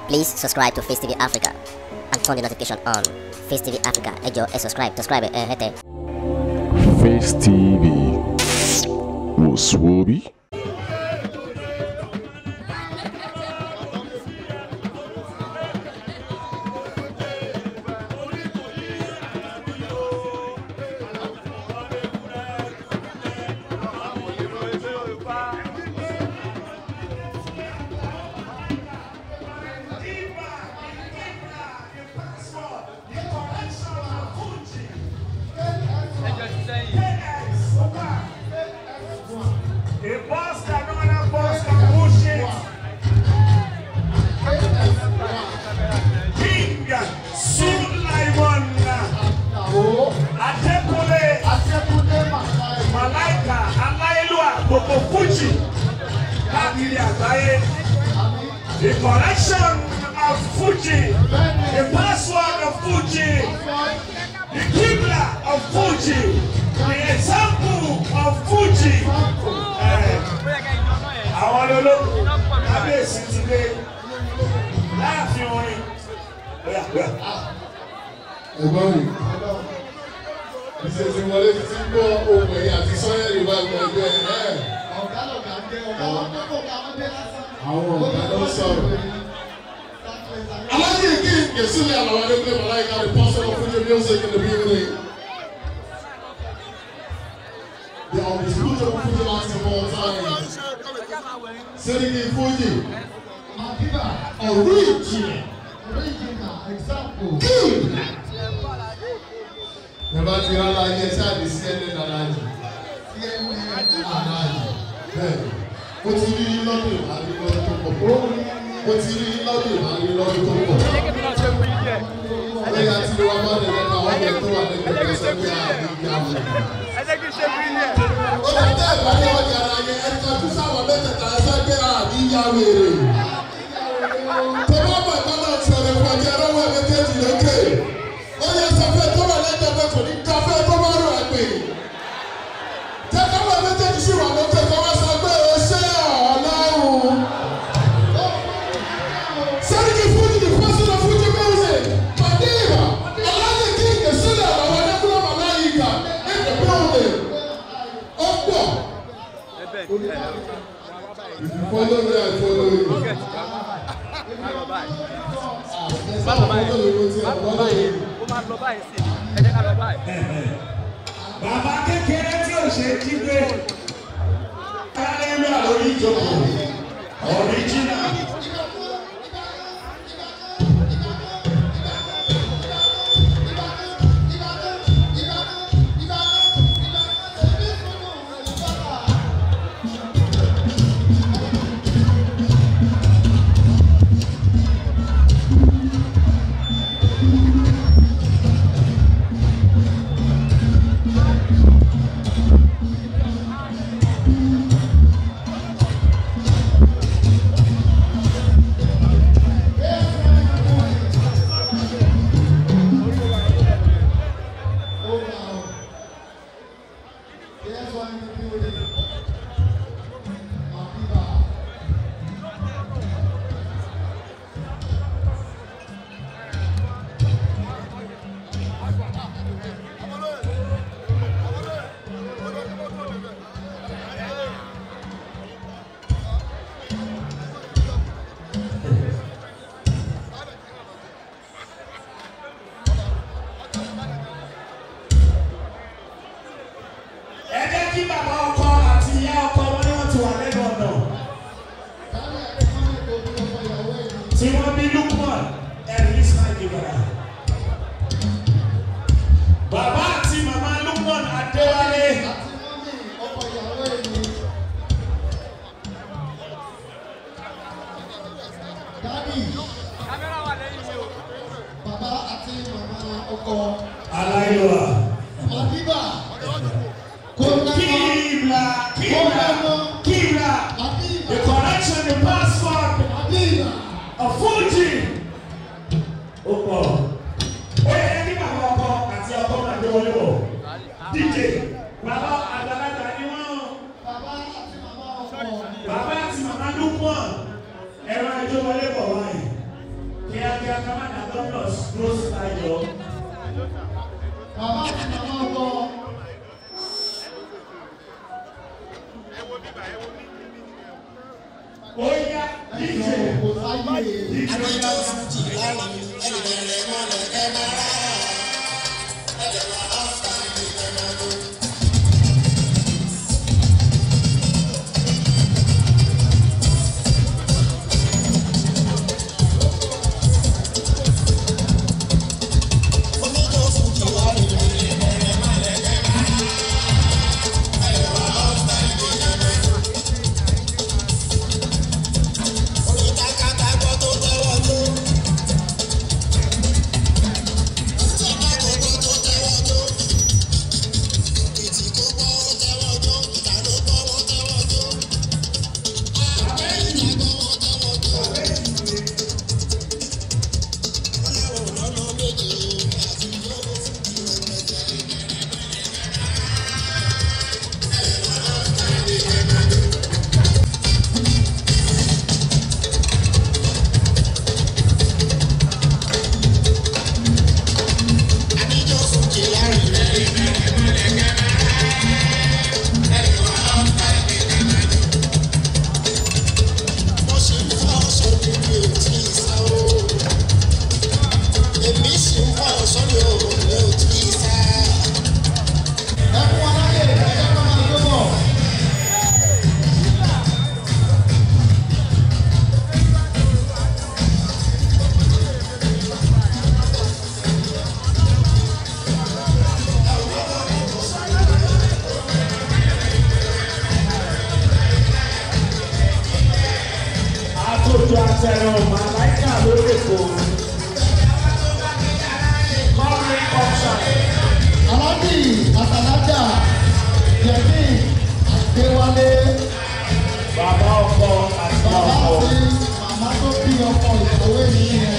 Please subscribe to Facetv Africa and turn the notification on. Facetv Africa, ẹ jọ̀ọ́ ẹ subscribe, hete. Face TV was Swoby. Malaika, the correction of Fuji, the password of Fuji, the Qibla of Fuji, the example of Fuji. I want to look at this today. Laughing on it. This is what it is over here. This is what it is. I like it again. Yes, Sule, Alao, they play Malaika, the pastor of the music in the building. They are the spiritual Fuji artists of all time. Singing Fuji. Original example. Good. Never see how I get sad is CNN Alaji. Alaji. What do you love him? I love him. What do you love him? I love him. I got to do about it. I want to do it. I think you should be here. What I tell you, I know to someone better than I said, follow me, I follow you. Bàbá kékeré tí ò ṣe jí gbé. Kálẹ́rì lórí ìjókòó. Original. See what be Luqman and his Malaika. Baba àti mama Luqman Adéwálé. Baba àti mama ọkọ. Aláìlúwa. Madiba. Qibla. The correction, the password. A Fuji. Any bàbá ọkọ àti ọkọ náà dé wọlé bọ̀. DJ. Bàbá àgbàlagbà ni wọ́n. Bàbá àti mama Luqman. Ẹ̀rọ ẹjọ́ wọlé bọ̀ wáyé. us close by your. Mama ti mama ọkọ. Oya DJ. Kò sáyé. Malaika lórí èkó. Kọ́rin ọ̀sán. Alábì Àtàlájà Yẹmí Adéwálé. Bàbá ọkọ àti Bàbá ọkọ. àti màmá tó bí ọkọ ìyàwó nìyẹn.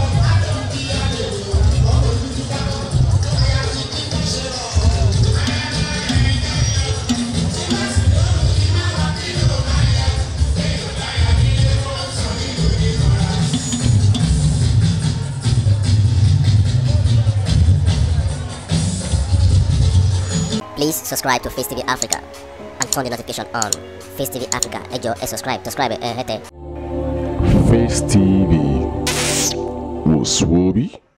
Please subscribe to Face TV Africa and turn the notification on. Face TV Africa, ẹ jọ̀ọ́ ẹ subscribe hete. Face TV was Swoby.